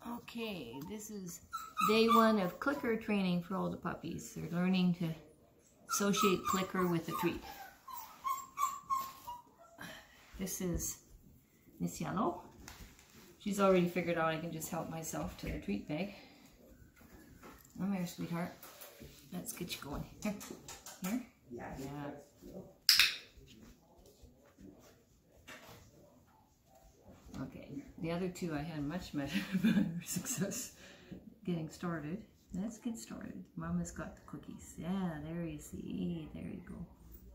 Okay, this is day 1 of clicker training for all the puppies. They're learning to associate clicker with a treat. This is Miss Yellow. She's already figured out I can just help myself to the treat bag. Come here, sweetheart. Let's get you going. Here. Here? Yeah. Okay, the other two I had much better success getting started. Let's get started. Mama's got the cookies. Yeah, there you see. There you go.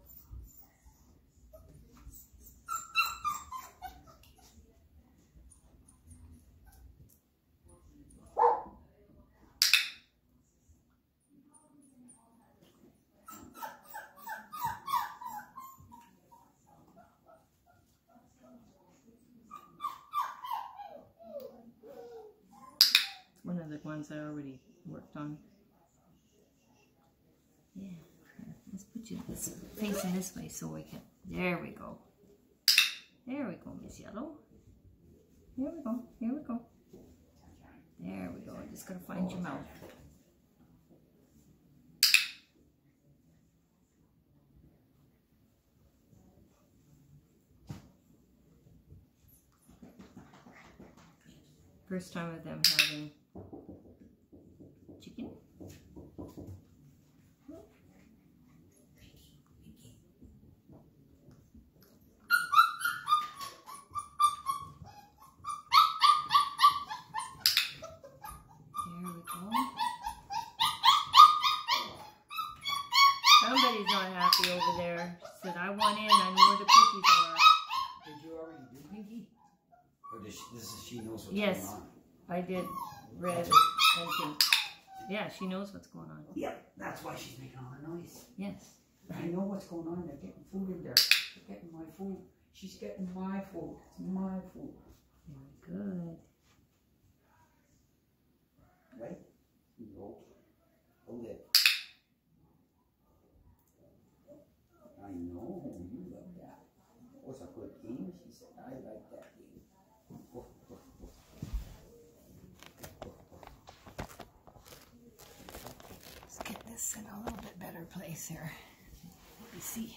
One of the ones I already worked on. Yeah, let's put you facing this way so we can. There we go. There we go, Miss Yellow. Here we go. Here we go. There we go. I'm just gonna find your mouth. First time of them having chicken. There we go. Somebody's not happy over there. Said, I want in. I know where the cookies are. Did you already do Pinky? Or does she knows what's yes, going on? I did red and pink. Yeah, she knows what's going on. Yep, that's why she's making all the noise. Yes. I know what's going on. They're getting food in there. They're getting my food. She's getting my food. It's my food. Very good. Right? No. Hold it. I know. You love that. That was a good game. She said, I like that game. Let's get this in a little bit better place here. Let me see.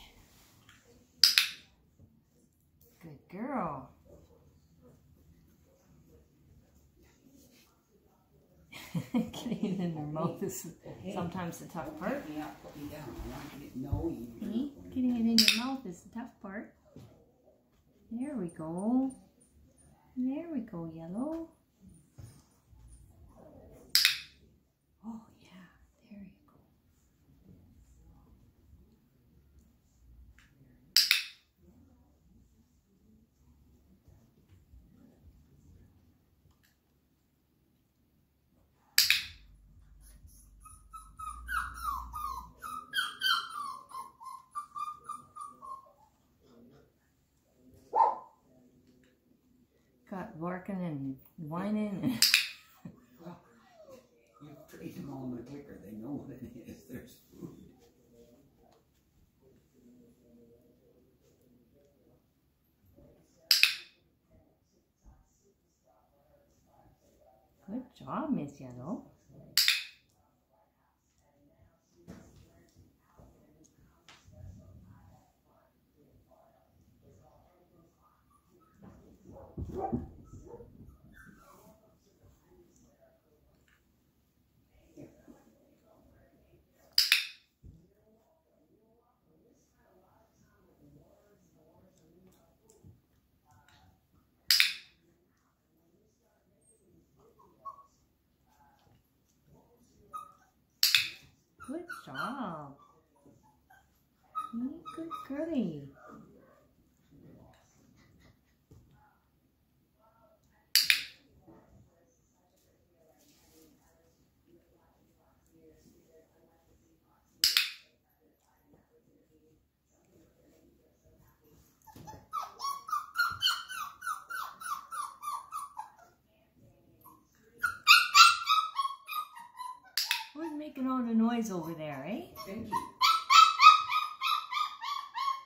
Good girl. Getting it in their mouth is sometimes the tough part. Put me up, put me down. I want you to know you. See? Getting it in your mouth is the tough part. There we go. There we go, Yellow. Oh, yeah. There you go. Got barking and whining. Well, you trade them all in the clicker. They know what it is. There's food. Good job, Miss Yellow. Good job. Good girlie. Who's making all the noise over there, eh? Pinky.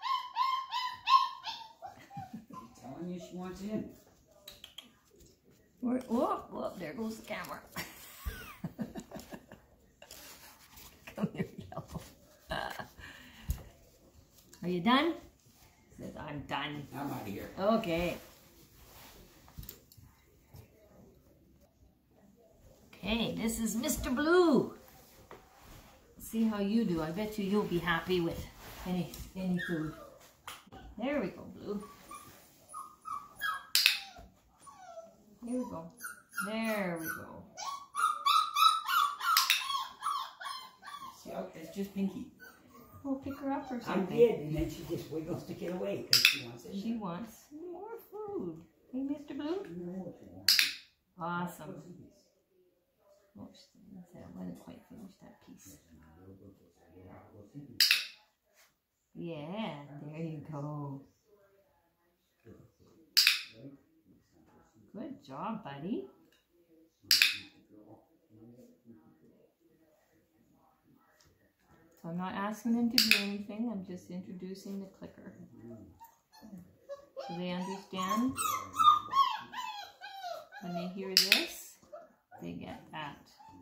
Telling you she wants in. Oh, there goes the camera. Come here, Yellow. Are you done? He says, I'm done. I'm out of here. Okay. Okay, this is Mr. Blue. See how you do. I bet you'll be happy with any food. There we go, Blue. Here we go. There we go. See, it's just Pinky. We'll pick her up or I something. did, and then she just wiggles to get away because she wants it. She wants more food. Hey, Mr. Blue? Awesome. Oh, I wasn't quite finished that piece. Yeah, there you go. Good job, buddy. So I'm not asking them to do anything, I'm just introducing the clicker. So they understand when they hear this, they get that.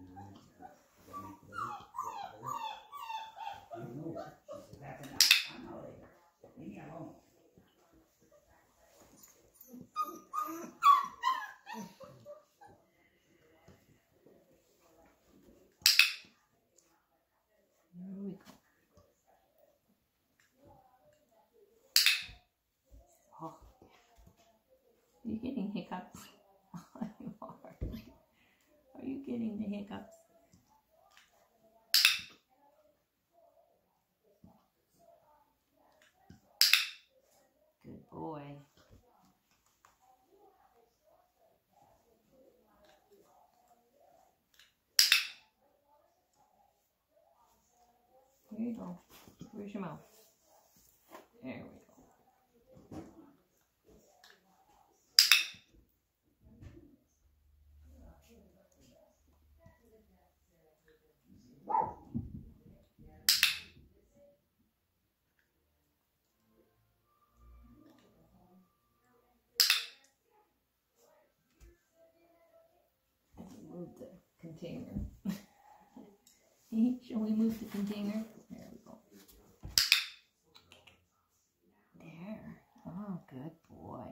There we go. Oh. Are you getting hiccups? You are. Are you getting the hiccups? Good boy. There you go. Where's your mouth? There we go. Move the container. Shall we move the container? There we go. There. Oh, good boy.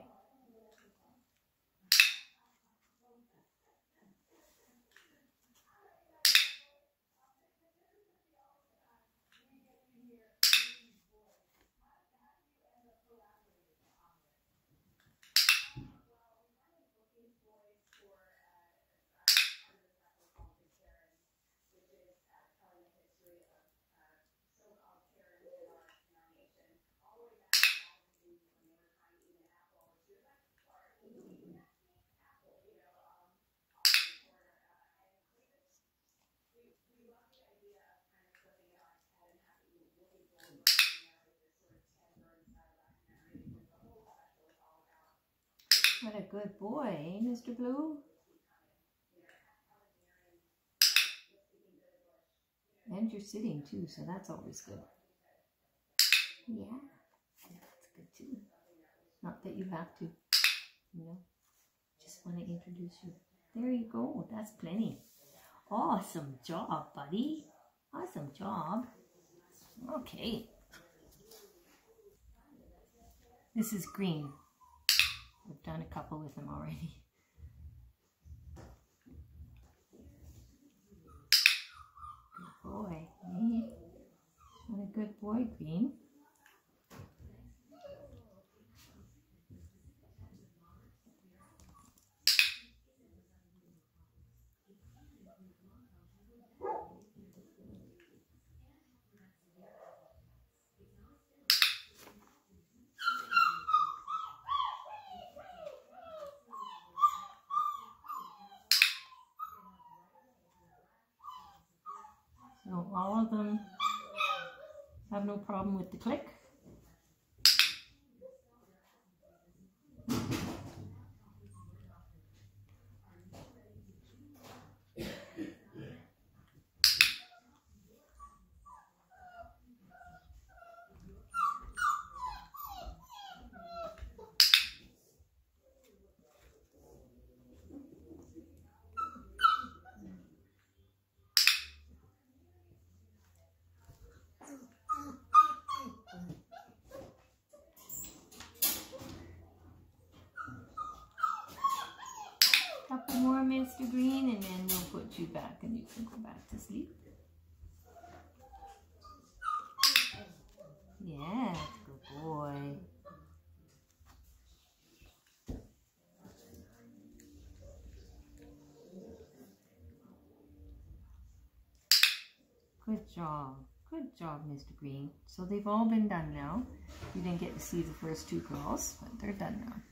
What a good boy, eh, Mr. Blue? And you're sitting too, so that's always good. Yeah, that's good too. Not that you have to, you know. Just want to introduce you. There you go, that's plenty. Awesome job, buddy. Awesome job. Okay. This is Green. We've done a couple with him already. Good boy. Hey. What a good boy, Green. So all of them have no problem with the click. More, Mr. Green, and then we'll put you back and you can go back to sleep. Yes, good boy. Good job. Good job, Mr. Green. So they've all been done now. You didn't get to see the first two girls, but they're done now.